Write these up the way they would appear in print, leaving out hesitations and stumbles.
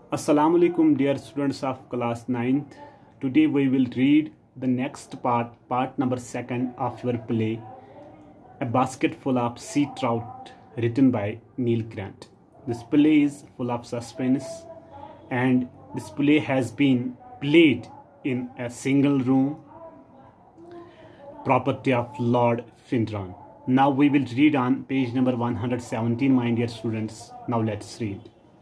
Assalamu alaikum dear students of class 9th. Today we will read the next part number 2 of your play, A Basket Full of Sea Trout, written by Neil Grant. This play is full of suspense and this play has been played in a single room, property of Lord Findron. Now we will read on page number 117, my dear students. Now let's read.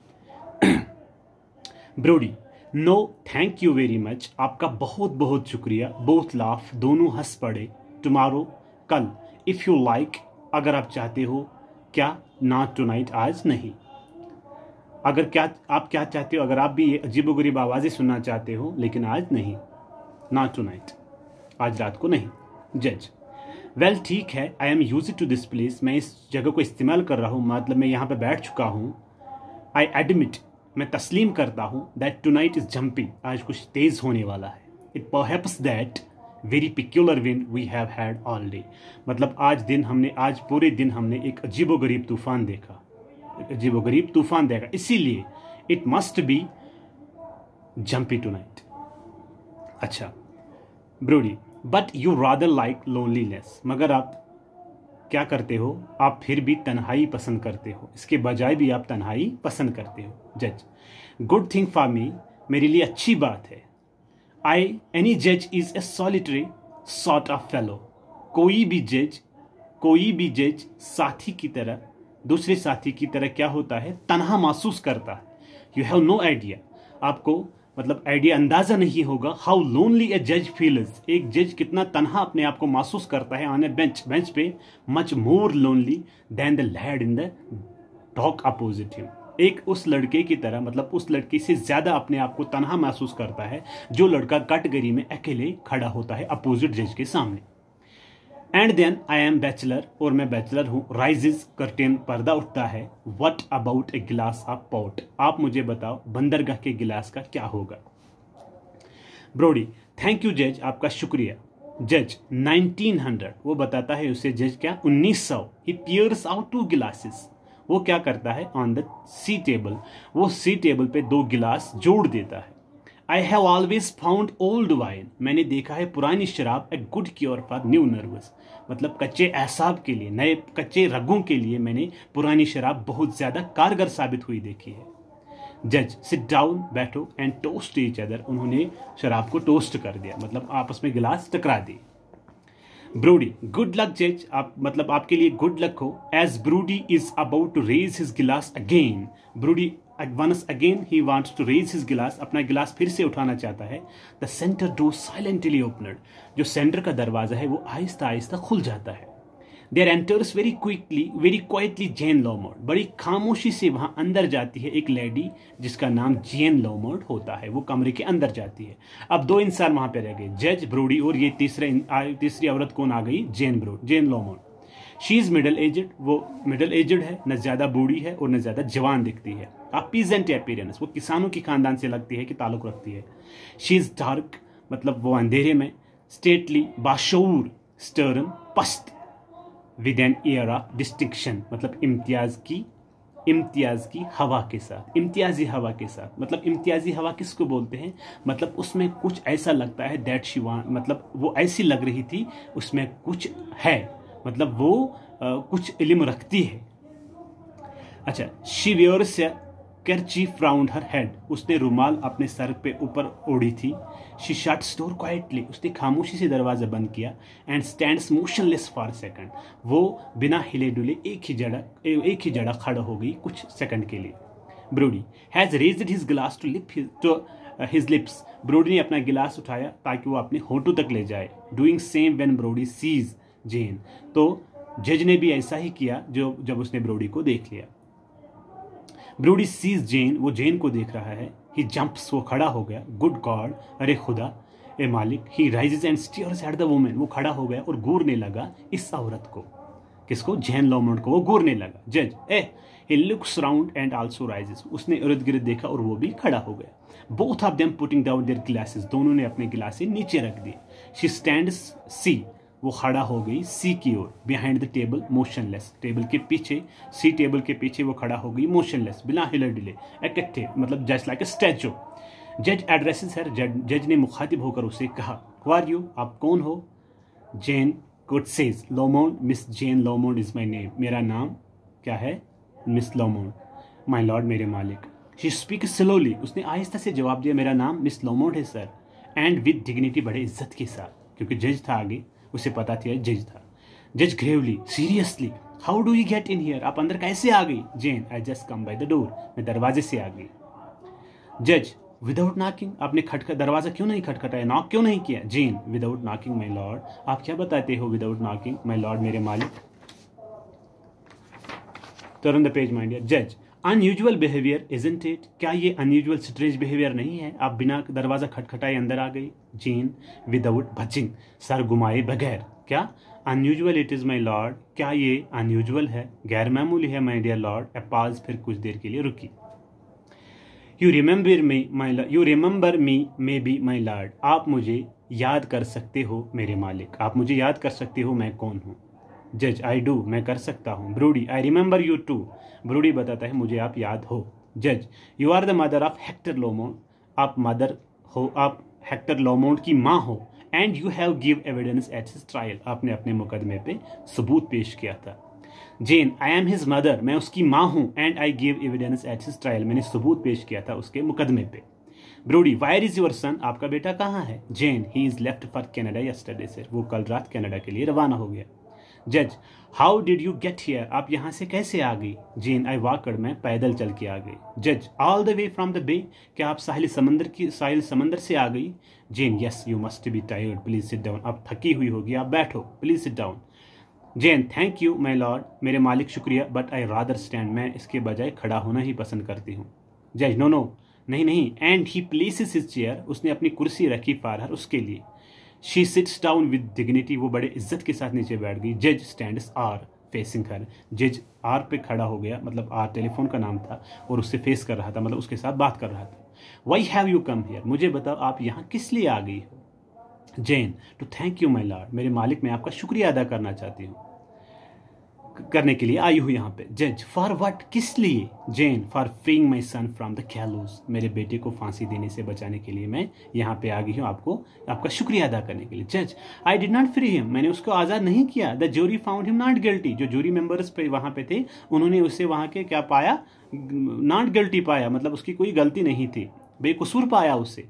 Brodie, no thank you very much, आपका बहुत बहुत शुक्रिया। Both laugh, दोनों हंस पड़े। Tomorrow, कल। If you like, अगर आप चाहते हो। क्या? नॉट टुनाइट, आज नहीं। अगर क्या आप क्या चाहते हो, अगर आप भी ये अजीबोगरीब आवाज़ें सुनना चाहते हो, लेकिन आज नहीं। नॉट टुनाइट, आज रात को नहीं। जज, वेल ठीक है, I am used to this place, मैं इस जगह को इस्तेमाल कर रहा हूँ, मतलब मैं यहाँ पर बैठ चुका हूँ। आई एडमिट, मैं तस्लीम करता हूँ, दैट टुनाइट इज जंपिंग, आज कुछ तेज होने वाला है। It perhaps that very peculiar wind we have had all day, मतलब आज पूरे दिन हमने एक अजीबोगरीब तूफान देखा, इसीलिए it must be jumpy tonight. अच्छा Brodie, but you rather like loneliness, मगर आप क्या करते हो, आप फिर भी तन्हाई पसंद करते हो, इसके बजाय भी आप तन्हाई पसंद करते हो। जज, गुड थिंग फॉर मी, मेरे लिए अच्छी बात है। एनी जज is a solitary sort of fellow, कोई भी जज साथी की तरह, दूसरे साथी की तरह क्या होता है, तन्हा महसूस करता है। यू हैव नो आइडिया, आपको मतलब आइडिया, अंदाजा नहीं होगा, हाउ लोनली ए जज फील्स, एक जज कितना तन्हा अपने आप को महसूस करता है ऑन ए बेंच पे, much more lonely than the lad in the dock opposite him, एक उस लड़के की तरह, मतलब उस लड़के से ज्यादा अपने आप को तन्हा महसूस करता है जो लड़का कटघरी में अकेले खड़ा होता है अपोजिट जज के सामने। And then I am bachelor, और मैं बैचलर हूँ। राइजेज कर्टेन, पर्दा उठता है। व्हाट अबाउट ए गिलास ऑफ पॉट, आप मुझे बताओ बंदरगाह के गिलास का क्या होगा। ब्रोडी, थैंक यू जज, आपका शुक्रिया। जज, 1900, वो बताता है उसे जज क्या, 1900। ही पियर्स आउट 2 गिलासेस, वो क्या करता है, ऑन द सी टेबल, वो सी टेबल पे 2 गिलास जोड़ देता है। I have always found old wine, मैंने देखा है पुरानी शराब a good cure for new nerves, मतलब कच्चे एसाब के लिए, नए कच्चे रगों के लिए मैंने पुरानी शराब बहुत ज्यादा कारगर साबित हुई देखी है। जज, सिट डाउन, बैठो, एंड टोस्ट ईच अदर, उन्होंने शराब को टोस्ट कर दिया, मतलब आपस में गिलास टकरा दिए। ब्रोडी, गुड लक जज, आप मतलब आपके लिए गुड लक हो। As Brodie is about to raise his गिलास again, Brodie once again he wants to raise his गिलास, अपना गिलास फिर से उठाना चाहता है। The centre door silently opened, जो सेंटर का दरवाजा है वो आहिस्ता आहिस्ता खुल जाता है। There enters very quietly Jane Lomond, बड़ी खामोशी से वहां अंदर जाती है एक लेडी जिसका नाम जेन लॉमर्ड होता है, वो कमरे के अंदर जाती है। अब 2 इंसान वहां पे रह गए, जज, ब्रोडी, और ये तीसरी औरत कौन आ गई, Jane Lomond. She is middle aged, वो मिडल एजेड है, न ज्यादा बूढ़ी है और न ज्यादा जवान दिखती है। पीजेंट अपीयरेंस, वो किसानों की खानदान से लगती है कि ताल्लुक रखती है। शी इज डार्क, मतलब वो अंधेरे में। स्टेटली, बाशऊर। स्टर्न, पस्त। With an air of distinction, मतलब इम्तियाज की हवा के साथ, इम्तियाजी हवा के साथ। मतलब इम्तियाजी हवा किसको बोलते हैं, मतलब उसमें कुछ ऐसा लगता है दैट शी वांट, मतलब वो ऐसी लग रही थी, उसमें कुछ है, मतलब वो कुछ इल्म रखती है। अच्छा, she wears kerchief round her head, उसने रुमाल अपने सर पे ऊपर ओढ़ी थी। शी शट्स डोर क्वाइटली, उसने खामोशी से दरवाजा बंद किया। And stands motionless for second, वो बिना हिले डुले एक ही जड़ा खड़ा हो गई कुछ सेकंड के लिए। Brodie has raised his glass to his lips, Brodie ने अपना गिलास उठाया ताकि वो अपने होठों तक ले जाए। Doing same when Brodie sees Jane, तो जज ने भी ऐसा ही किया जब उसने ब्रोडी को देख लिया। ब्रोडी सीज जेन, वो जेन को देख रहा है। ही जंप्स, वो खड़ा हो गया। गुड गॉड, अरे खुदा, ए मालिक। He rises and stares at the woman, वो खड़ा हो गया और घूरने लगा इस औरत को। किसको? जेन लॉमर्ड को, वो घूरने लगा। जज, he looks round and also rises, उसने इर्द गिर्द देखा और वो भी खड़ा हो गया। Both of them putting down their glasses, दोनों ने अपने गिलासें नीचे रख दिए। शी स्टैंड्स सी, वो खड़ा हो गई सी की ओर, behind the table motionless, table के पीछे, सी टेबल के पीछे वो खड़ा हो गई मोशनलेस, बिना हिले डिले, इकट्ठे, मतलब जस्ट लाइक ए स्टैचू। जज एड्रेसेस हर, जज ने मुखातिब होकर उसे कहा, हु आर यू, आप कौन हो? Jane could says, Lomond, Miss Jane Lomond is my name, मेरा नाम क्या है? मिस लोमोंड। माई लॉर्ड, मेरे मालिक। शी स्पीक स्लोली, उसने आहिस्ता से जवाब दिया, मेरा नाम मिस लोमोंड है सर, एंड विद डिग्निटी, बड़े इज्जत के साथ, क्योंकि जज था आगे, उसे पता था जज था। जज gravely, seriously, how do you get in here, आप अंदर कैसे आ गई? Jane, I just come by the door, मैं दरवाजे से आ गई। जज, विदाउट नॉकिंग, आपने दरवाजा क्यों नहीं खटखटाया, नॉक क्यों नहीं किया? Jane, without knocking my lord, आप क्या बताते हो विदाउट नॉकिंग? माई लॉर्ड, मेरे मालिक। Turn the page mind. जज, अनयूजुअल बिहेवियर इजंट इट, क्या ये अनयूजुअल स्ट्रेंज बिहेवियर नहीं है, आप बिना दरवाजा खटखटाए अंदर आ गई? जेन, विदाउट बचिंग, सर घुमाए बगैर, क्या? Unusual it is my lord, क्या ये अनयूजुअल है, गैर मामूली है माई डियर लॉर्ड। ए पाज, फिर कुछ देर के लिए रुकी। You remember me may be my lord, आप मुझे याद कर सकते हो मेरे मालिक, आप मुझे याद कर सकते हो मैं कौन हूँ? जज, आई डू, मैं कर सकता हूँ। Brodie, I remember you too, Brodie बताता है मुझे आप याद हो। जज, you are the mother of Hector Lomond, आप मदर हो, आप हेक्टर लोमोंड की माँ हो। And you have give evidence at his trial, आपने अपने मुकदमे पे सबूत पेश किया था। Jane, I am his mother, मैं उसकी माँ हूँ। And I give evidence at his trial, मैंने सबूत पेश किया था उसके मुकदमे पे। Brodie, where is your son, आपका बेटा कहाँ है? Jane, he is left for Canada yesterday sir, वो कल रात कनाडा के लिए रवाना हो गया। जज, how did you get here, आप यहाँ से कैसे आ गई? जेन, आई वॉकड, मैं पैदल चल के आ गई। जज, all the way from the bay, क्या आप साहिल समंदर से आ गई? Jane, yes, you must be tired, please sit down, आप थकी हुई होगी, आप बैठो, please sit down. Jane, thank you my lord, मेरे मालिक शुक्रिया, बट आई रादर स्टैंड, मैं इसके बजाय खड़ा होना ही पसंद करती हूँ। जज, नो नो, नहीं नहीं। And he places his chair, उसने अपनी कुर्सी रखी फॉर हर, उसके लिए। She sits down with dignity, वो बड़े इज्जत के साथ नीचे बैठ गई। जज स्टैंड्स आर फेसिंग हर, जज आर पे खड़ा हो गया, मतलब आर टेलीफोन का नाम था, और उससे फेस कर रहा था, मतलब उसके साथ बात कर रहा था। Why have you come here, मुझे बताओ आप यहाँ किस लिए आ गई हो? Jane, to thank you my lord, मेरे मालिक मैं आपका शुक्रिया अदा करना चाहती हूँ, करने के लिए आई हूँ यहाँ पे। जज, फॉर व्हाट, किस लिए? Jane, for freeing my son from the gallows, मेरे बेटे को फांसी देने से बचाने के लिए मैं यहाँ पे आ गई हूँ, आपको आपका शुक्रिया अदा करने के लिए। जज, I did not free him, मैंने उसको आज़ाद नहीं किया। The jury found him not guilty, जो जूरी मेंबर्स पे वहाँ पे थे उन्होंने उसे वहाँ के क्या पाया? नॉट गिल्टी पाया, मतलब उसकी कोई गलती नहीं थी, बेकसूर पाया उसे।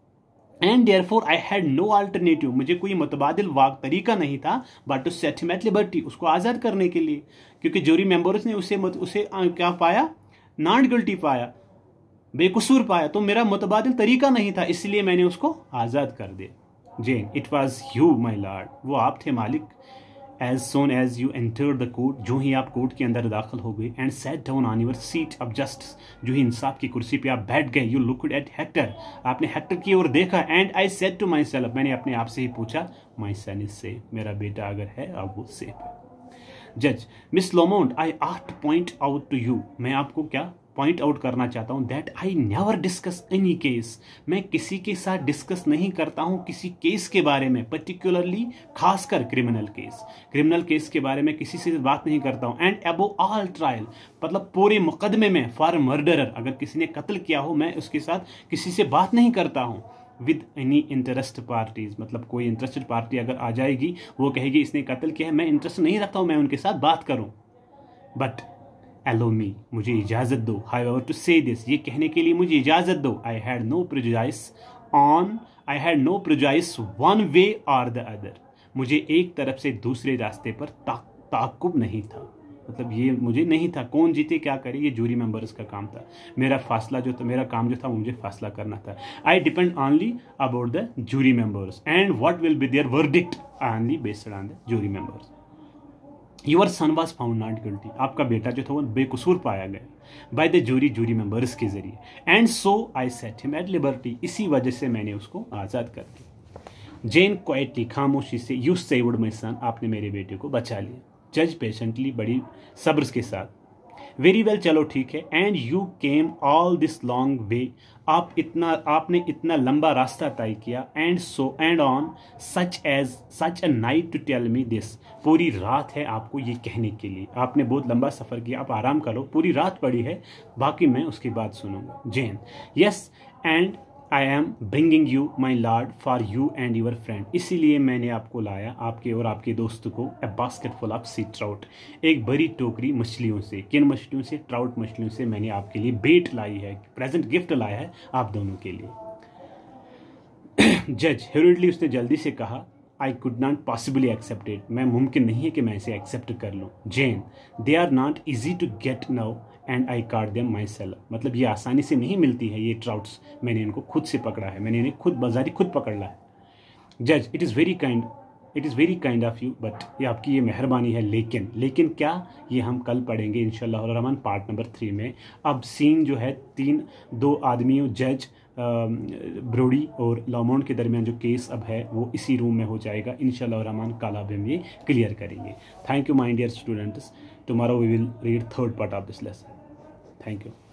And therefore I had no alternative, मुझे कोई मुतबादिल वाक तरीका नहीं था but to set him at liberty, उसको आज़ाद करने के लिए, क्योंकि जूरी मेंबर्स ने उसे क्या पाया? नॉट गिल्टी पाया, बेकसूर पाया, तो मेरा मुतबादिल तरीका नहीं था, इसलिए मैंने उसको आज़ाद कर दिया। Jane, it was you my lord, वो आप थे मालिक। As soon as you enter the court, जो ही आप कोर्ट के अंदर दाखिल हो गए, and set down on your seat of justice, जो ही इंसाफ की कुर्सी पे आप बैठ गए, यू लुक्ड एट हेक्टर, आपने हेक्टर की ओर देखा। And I said to myself, मैंने अपने आप से ही पूछा, माई सन इज सेफ, मेरा बेटा अगर है अब वो सेफ है। जज, Miss Lomond, I ask to point out to you, मैं आपको क्या पॉइंट आउट करना चाहता हूं, that I never discuss any case, मैं किसी के साथ डिस्कस नहीं करता हूं किसी केस के बारे में, पर्टिकुलरली खासकर क्रिमिनल केस के बारे में किसी से बात नहीं करता हूं। एंड अबोव ऑल ट्रायल, मतलब पूरे मुकदमे में, फॉर मर्डरर, अगर किसी ने कत्ल किया हो मैं उसके साथ किसी से बात नहीं करता हूं। विद एनी इंटरेस्ट पार्टीज, मतलब कोई इंटरेस्टेड पार्टी अगर आ जाएगी वो कहेगी इसने कत्ल किया है, मैं इंटरेस्ट नहीं रखता हूं मैं उनके साथ बात करूं। बट allow me, मुझे इजाज़त दो, however to say this, ये कहने के लिए मुझे इजाज़त दो, I had no prejudice one way or the other, मुझे एक तरफ से दूसरे रास्ते पर ताक़ुब नहीं था, मतलब ये मुझे नहीं था कौन जीते क्या करे, ये जूरी मेंबर्स का काम था, मेरा फासला जो था, मेरा काम जो था मुझे फासला करना था। I depend only about the jury members and what will be their verdict only based on the jury members. Your son was found not guilty, आपका बेटा जो था वो बेकसूर पाया गया बाय द जूरी मेंबर्स के जरिए। And so I set him at liberty, इसी वजह से मैंने उसको आज़ाद कर दिया। जेन क्वाइटली, खामोशी से, यू सेव्ड माय सन, आपने मेरे बेटे को बचा लिया। जज पेशेंटली, बड़ी सब्र के साथ, वेरी वेल, चलो ठीक है। And you came all this long way, आपने इतना लंबा रास्ता तय किया। And so and on such a night to tell me this, पूरी रात है आपको ये कहने के लिए, आपने बहुत लंबा सफ़र किया, आप आराम करो, पूरी रात पड़ी है, बाकी मैं उसकी बात सुनूंगा। Jane, yes and I am bringing you my lord for you and your friend, इसीलिए मैंने आपको लाया, आपके और आपके दोस्त को, a basket full of sea trout, एक बड़ी टोकरी मछलियों से। किन मछलियों से? ट्राउट मछलियों से मैंने आपके लिए भेंट लाई है, प्रेजेंट गिफ्ट लाया है आप दोनों के लिए। जज, हेरिडली उसने जल्दी से कहा, I could not possibly accept it, मैं मुमकिन नहीं है कि मैं इसे एक्सेप्ट कर लूँ। Jane, they are not easy to get now and I caught them myself, मतलब ये आसानी से नहीं मिलती है ये ट्राउट्स, मैंने इनको खुद से पकड़ा है, मैंने इन्हें खुद बाजारी खुद पकड़ ला है। जज, it is very kind of you, but ये आपकी ये मेहरबानी है, लेकिन क्या, ये हम कल पढ़ेंगे इंशाल्लाह रहमान पार्ट नंबर 3 में। अब सीन जो है दो आदमियों, जज ब्रोडी और लॉमोंड के दरमियान जो केस अब है वो इसी रूम में हो जाएगा इंशाल्लाह रहमान, कल अब हम ये क्लियर करेंगे। Thank you my dear students, tomorrow we will read third part of this lesson. Thank you.